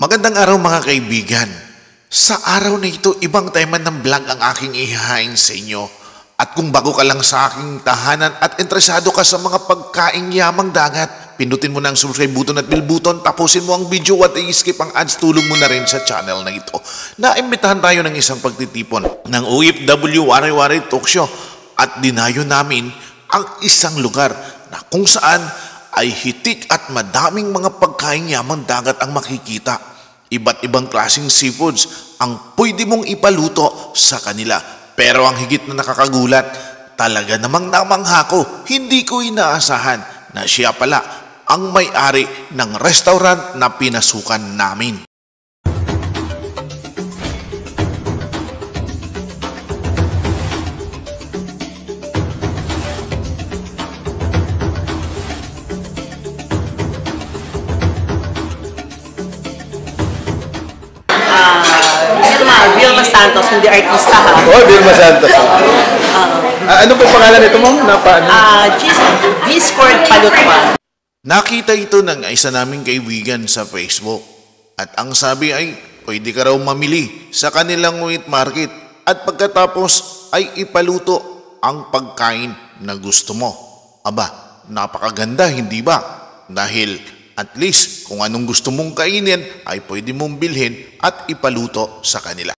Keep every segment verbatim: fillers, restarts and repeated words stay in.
Magandang araw mga kaibigan. Sa araw na ito, ibang tema ng vlog ang aking ihahain sa inyo. At kung bago ka lang sa aking tahanan at interesado ka sa mga pagkaing yamang dagat, pindutin mo na ang subscribe button at bell button, tapusin mo ang video at i-skip ang ads, tulong mo na rin sa channel na ito. Naimbitahan tayo ng isang pagtitipon ng O F W Wari-Wari Talk Show at dinayo namin ang isang lugar na kung saan ay hitik at madaming mga pagkaing yamang dagat ang makikita. Iba't ibang klaseng seafoods ang pwede mong ipaluto sa kanila. Pero ang higit na nakakagulat, talaga namang namangha ko, hindi ko inaasahan na siya pala ang may-ari ng restaurant na pinasukan namin. Vilma Santos, hindi artista ha. Oh, Vilma Santos. Uh, ah, ano po pangalan nito, ma'am? Napa, ano? Ah, uh, Discord Palutwa. Nakita ito ng isa naming kaibigan sa Facebook. At ang sabi ay, pwede ka raw mamili sa kanilang wheat market. At pagkatapos ay ipaluto ang pagkain na gusto mo. Aba, napakaganda, hindi ba? Dahil at least kung anong gusto mong kainin ay pwede mong bilhin at ipaluto sa kanila.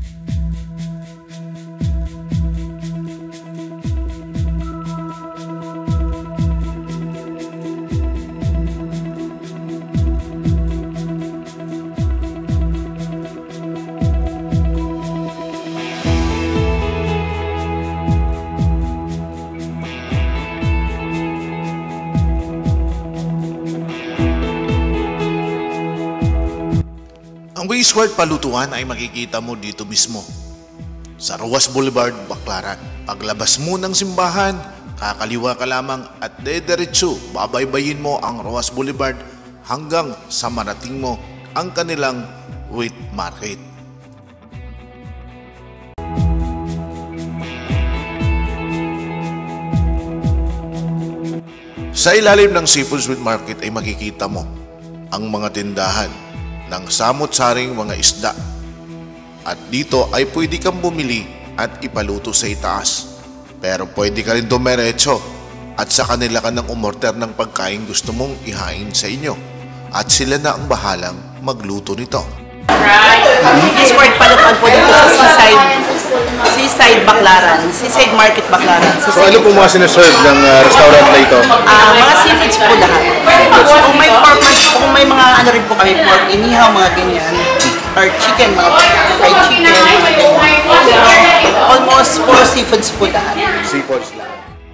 Ang Westward Palutuan ay makikita mo dito mismo sa Rojas Boulevard, Baclaran. Paglabas mo ng simbahan, kakaliwa ka lamang at dediretso babaybayin mo ang Rojas Boulevard hanggang sa marating mo ang kanilang wheat market. Sa ilalim ng Seafood Wheat Market ay makikita mo ang mga tindahan ng samot-saring mga isda. At dito ay pwede kang bumili at ipaluto sa itaas. Pero pwede ka rin dumiretso at sa kanila ka nang umorder ng pagkain gusto mong ihain sa inyo. At sila na ang bahalang magluto nito. Right. Discord Palutwa po dito sa Seaside, Seaside Baclaran, Seaside Market Baclaran. So ano po mga sinaserve ng uh, restaurant na ito? Ah, mga seafoods po lahat. Kung may pork, kung may mga ano rin po kami, pork, inihaw, mga ganyan. Or chicken, mga fried chicken, mga ganyan. Almost puro seafoods po lahat. Seafoods lahat.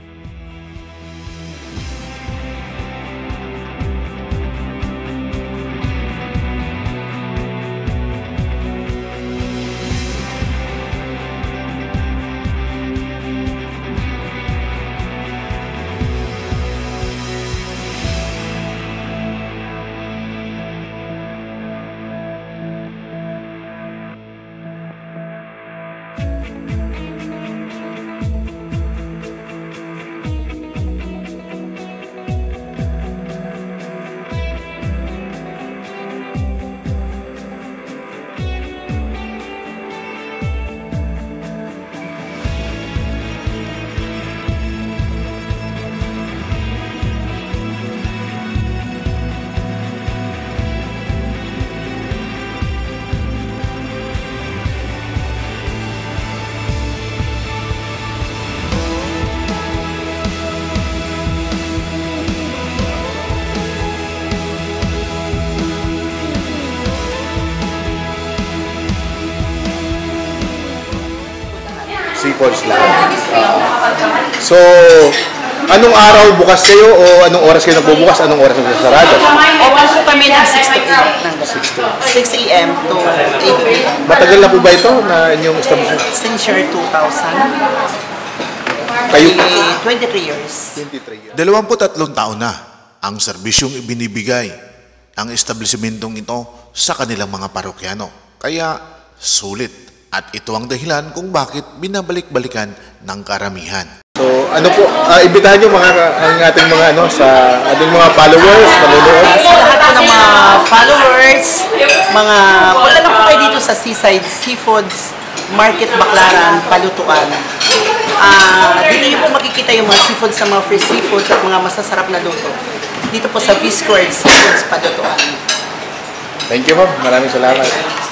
Seafoods lahat. Uh, so, anong araw bukas kayo o anong oras kayo nagbubukas? Anong oras nagsasarado? Open po kami ng six to eight. six A M to eight P M Matagal na po ba ito na inyong establishment? Since year two thousand. Kayo? twenty-three years. twenty-three years. Dalawamput tatlong taon na ang serbisyong ibinibigay ng establishmentong ito sa kanilang mga parokyano. Kaya sulit. At ito ang dahilan kung bakit binabalik-balikan ng karamihan. So, ano po, uh, imbitahan nyo mga, ang ating mga, ano, sa ating mga followers, manunood. Sa lahat po ng mga followers, mga, punta lang po kayo dito sa Seaside Seafoods Market Baclaran, Palutuan. Ah, dito niyo po makikita yung mga seafoods sa mga free seafoods at mga masasarap na luto. Dito po sa V-Squared Seafoods, Palutuan. Thank you, ma'am. Maraming salamat.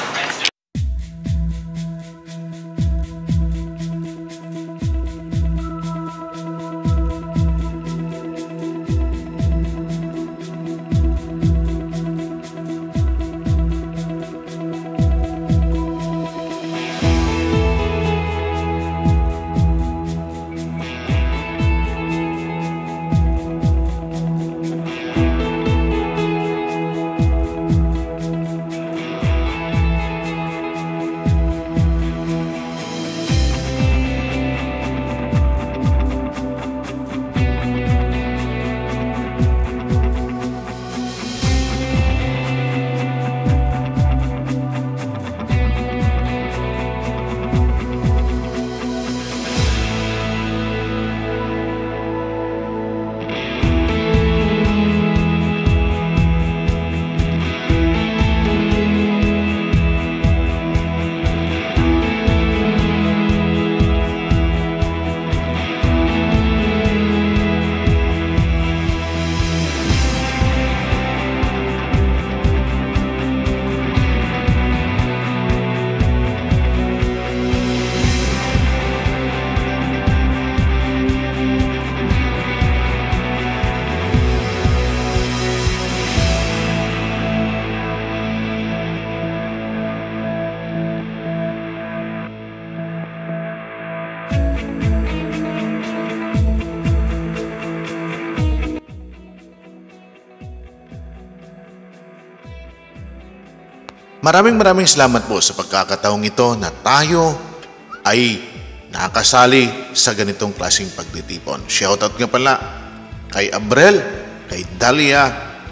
Maraming maraming salamat po sa pagkakataong ito na tayo ay nakasali sa ganitong klaseng pagtitipon. Shoutout nga pala kay Abrel, kay Dalia,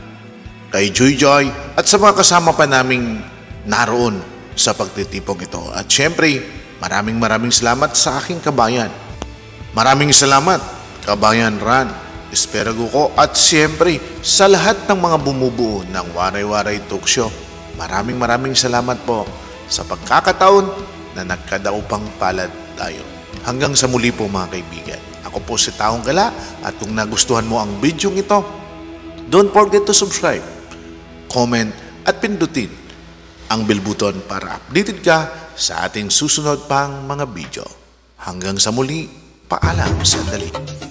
kay Joy Joy at sa mga kasama pa naming naroon sa pagtitipong ito. At syempre, maraming maraming salamat sa aking kabayan. Maraming salamat, Kabayan Ran, Esperago ko at syempre sa lahat ng mga bumubuo ng Waray Waray Talk Show. Maraming maraming salamat po sa pagkakataon na nagkadaupang palad tayo. Hanggang sa muli po mga kaibigan. Ako po si Taong Gala at kung nagustuhan mo ang video ito, don't forget to subscribe, comment at pindutin ang bell button para updated ka sa ating susunod pang mga video. Hanggang sa muli, paalam sandali.